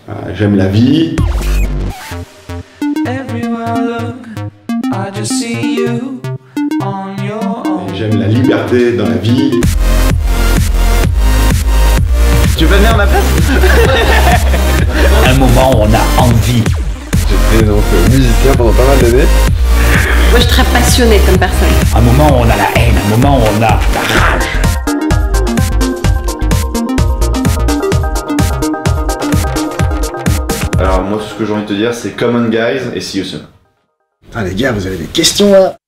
J'aime la vie. J'aime la liberté dans la vie. Tu veux venir à ma place? Un moment où on a envie. J'étais donc musicien pendant pas mal d'années. Moi, je suis très passionnée comme personne. Un moment où on a la haine, un moment où on a la rage. Alors moi, tout ce que j'ai envie de te dire, c'est come on guys et see you soon. Ah les gars, vous avez des questions là?